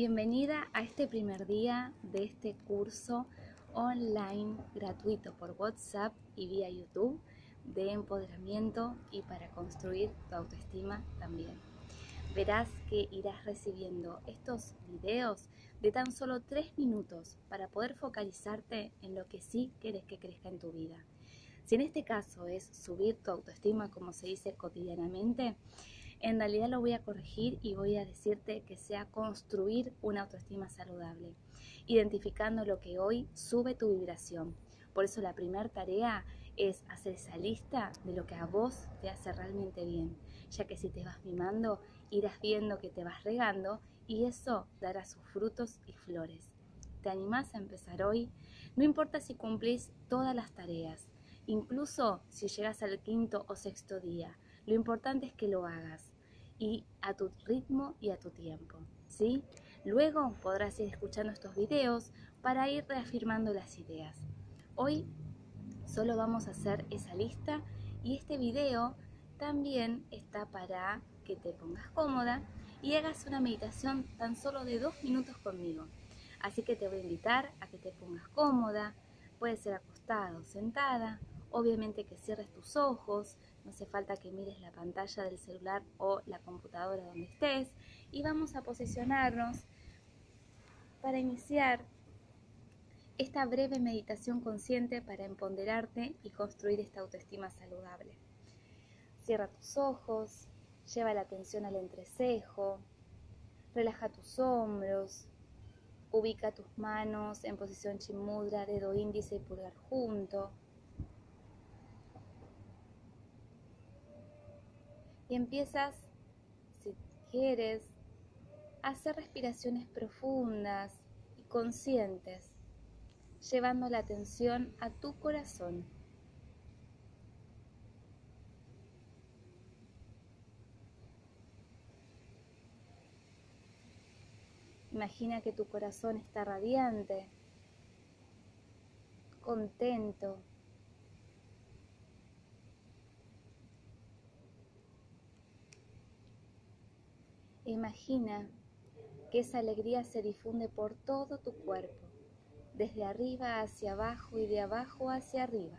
Bienvenida a este primer día de este curso online gratuito por WhatsApp y vía YouTube de empoderamiento y para construir tu autoestima también. Verás que irás recibiendo estos videos de tan solo 3 minutos para poder focalizarte en lo que sí quieres que crezca en tu vida. Si en este caso es subir tu autoestima, como se dice cotidianamente, en realidad lo voy a corregir y voy a decirte que sea construir una autoestima saludable, identificando lo que hoy sube tu vibración. Por eso la primera tarea es hacer esa lista de lo que a vos te hace realmente bien, ya que si te vas mimando, irás viendo que te vas regando y eso dará sus frutos y flores. ¿Te animás a empezar hoy? No importa si cumplís todas las tareas, incluso si llegas al 5.º o 6.º día, lo importante es que lo hagas y a tu ritmo y a tu tiempo, ¿sí? Luego podrás ir escuchando estos videos para ir reafirmando las ideas. Hoy solo vamos a hacer esa lista y este video también está para que te pongas cómoda y hagas una meditación tan solo de 2 minutos conmigo. Así que te voy a invitar a que te pongas cómoda, puede ser acostada o sentada, obviamente que cierres tus ojos, no hace falta que mires la pantalla del celular o la computadora donde estés y vamos a posicionarnos para iniciar esta breve meditación consciente para empoderarte y construir esta autoestima saludable. Cierra tus ojos, lleva la atención al entrecejo, relaja tus hombros, ubica tus manos en posición Chin Mudra, dedo índice y pulgar junto. Y empiezas, si quieres, a hacer respiraciones profundas y conscientes, llevando la atención a tu corazón. Imagina que tu corazón está radiante, contento. Imagina que esa alegría se difunde por todo tu cuerpo, desde arriba hacia abajo y de abajo hacia arriba.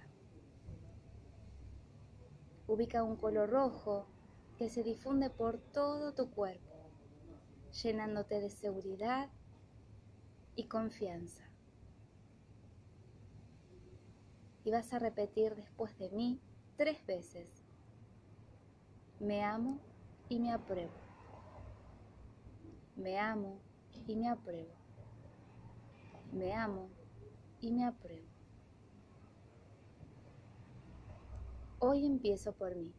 Ubica un color rojo que se difunde por todo tu cuerpo, llenándote de seguridad y confianza. Y vas a repetir después de mí 3 veces. Me amo y me apruebo. Me amo y me apruebo. Me amo y me apruebo. Hoy empiezo por mí.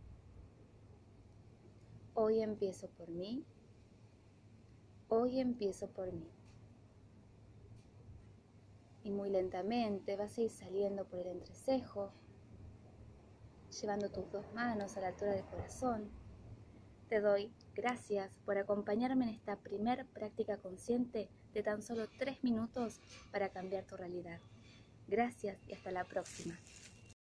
Hoy empiezo por mí. Hoy empiezo por mí. Y muy lentamente vas a ir saliendo por el entrecejo, llevando tus 2 manos a la altura del corazón. Te doy gracias por acompañarme en esta primer práctica consciente de tan solo 3 minutos para cambiar tu realidad. Gracias y hasta la próxima.